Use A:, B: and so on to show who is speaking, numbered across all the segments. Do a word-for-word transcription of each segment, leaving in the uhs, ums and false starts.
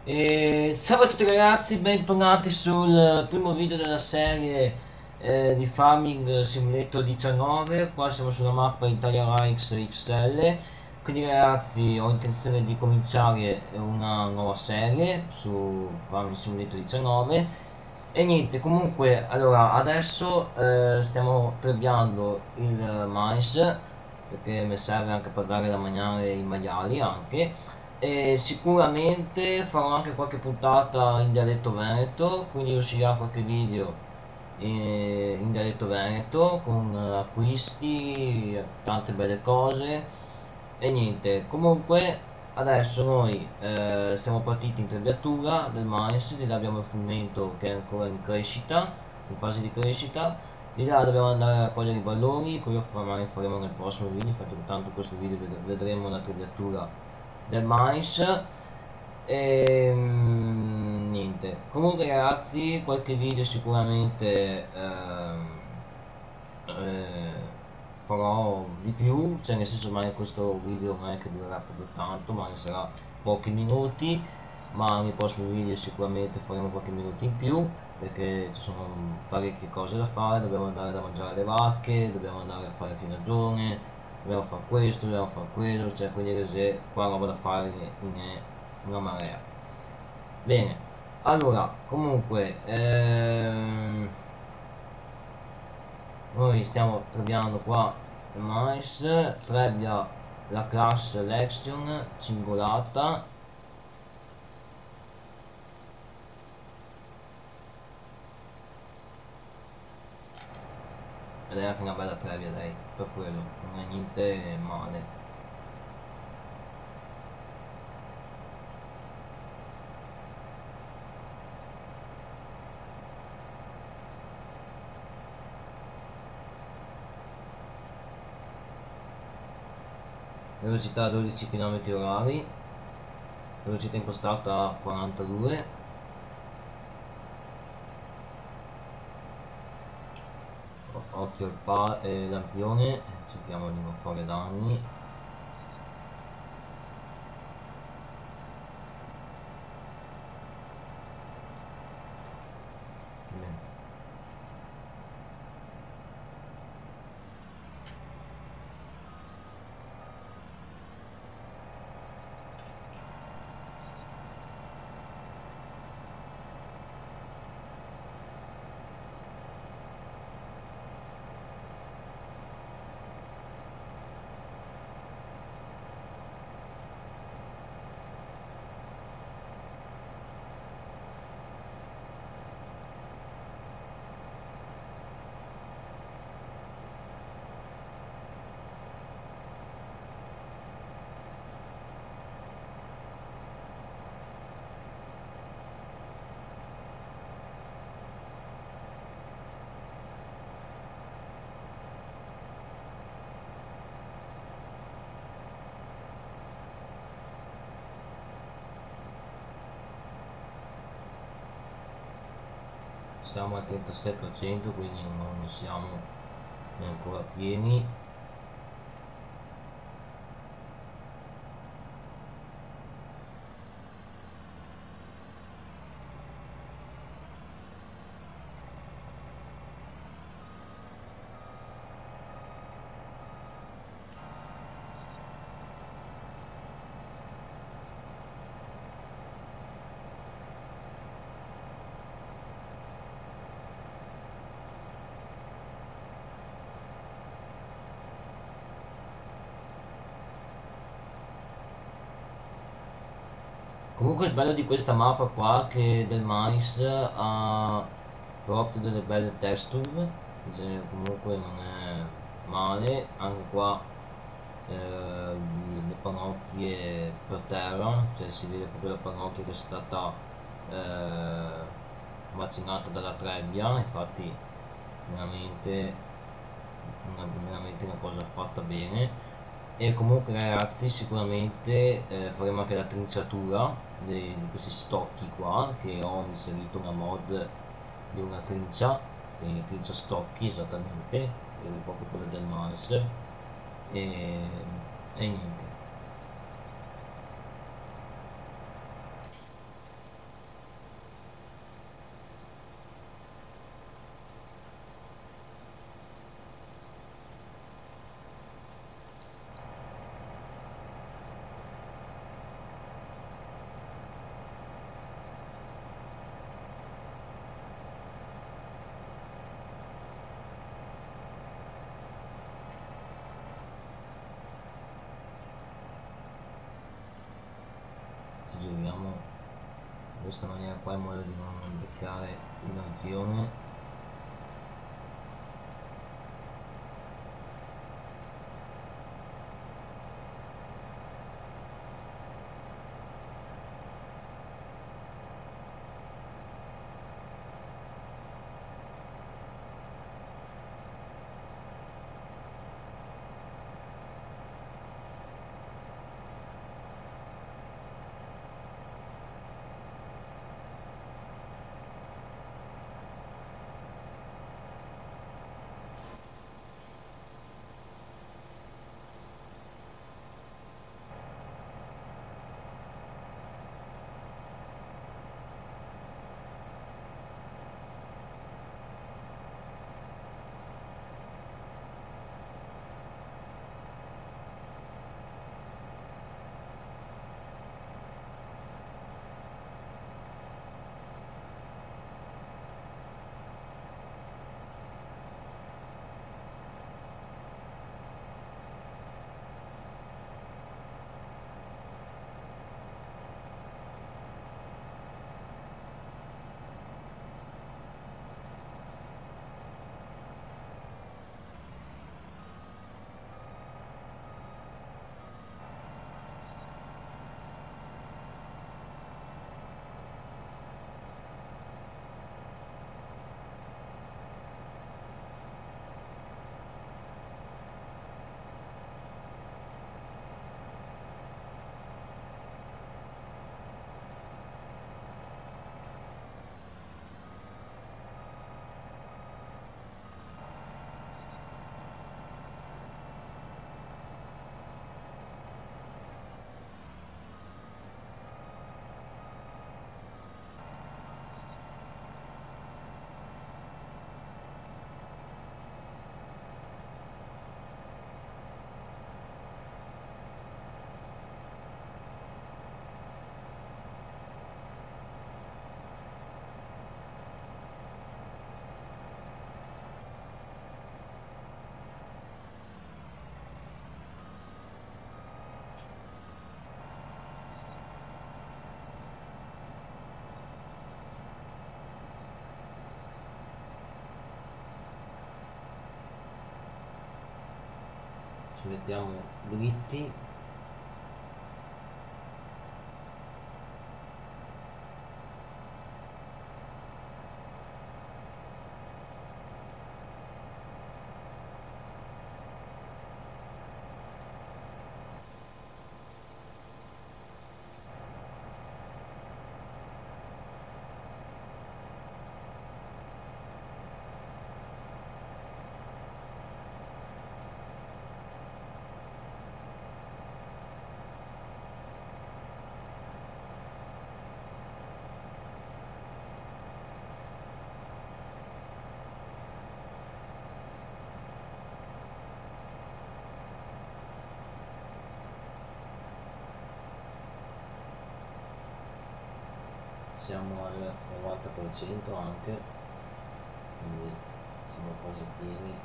A: E ciao a tutti ragazzi, bentornati sul primo video della serie eh, di Farming Simulator diciannove. Qua siamo sulla mappa Italia Likes X L. Quindi ragazzi, ho intenzione di cominciare una nuova serie su Farming Simulator diciannove. E niente, comunque, allora adesso eh, stiamo trebbiando il mais, perché mi serve anche per dare da mangiare ai maiali anche. E sicuramente farò anche qualche puntata in dialetto veneto, quindi uscirà qualche video in, in dialetto veneto con acquisti, tante belle cose. E niente, comunque adesso noi eh, siamo partiti in trebbiatura del mais, di là abbiamo il frumento che è ancora in crescita, in fase di crescita. Di là dobbiamo andare a raccogliere i balloni, quello magari faremo nel prossimo video, infatti intanto in questo video vedremo la trebbiatura del mais. E mm, niente, comunque ragazzi, qualche video sicuramente ehm, eh, farò di più, cioè nel senso magari questo video non è che durerà proprio tanto, magari sarà pochi minuti, ma nei prossimi video sicuramente faremo qualche minuto in più, perché ci sono parecchie cose da fare, dobbiamo andare da mangiare alle vacche, dobbiamo andare a fare finaggione, dobbiamo fare questo, dobbiamo fare quello, cioè quindi rese, qua roba da fare ne è una marea. Bene, allora, comunque, ehm, noi stiamo trebbiando qua il mais, trebbia la class selection cingolata. Ed è anche una bella trebbia lei, per quello, non è niente male. Velocità dodici chilometri orari, velocità impostata a quarantadue. Occhio al pa eh, lampione, cerchiamo di non fare danni. Bene. Siamo al trentasei per cento, quindi non, non siamo ancora pieni. Comunque il bello di questa mappa qua che del mais ha proprio delle belle texture, eh, comunque non è male, anche qua eh, le pannocchie per terra, cioè si vede proprio la pannocchia che è stata eh, macinata dalla trebbia, infatti veramente una, veramente una cosa fatta bene. E comunque ragazzi sicuramente eh, faremo anche la trinciatura di, di questi stocchi qua, che ho inserito una mod di una trincia, di trincia stocchi esattamente, eh, proprio quella del mais. E, e niente. questa maniera qua in modo di non beccare il lampione. Ci mettiamo dritti. Siamo al novanta per cento anche, quindi siamo quasi pieni.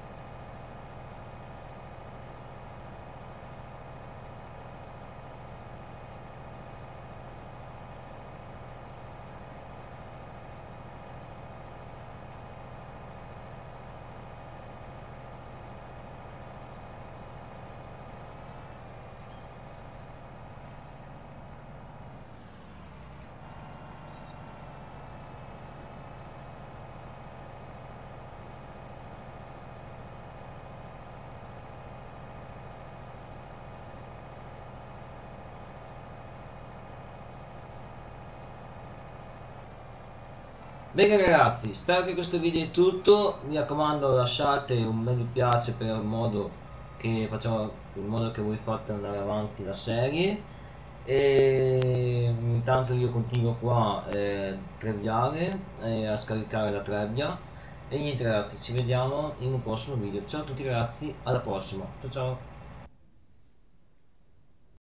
A: Bene ragazzi, spero che questo video è tutto, mi raccomando lasciate un bel mi piace per il modo che facciamo, in modo che voi fate andare avanti la serie, e intanto io continuo qua eh, a trebbia, eh, a scaricare la trebbia, e niente ragazzi, ci vediamo in un prossimo video. Ciao a tutti ragazzi, alla prossima, ciao ciao.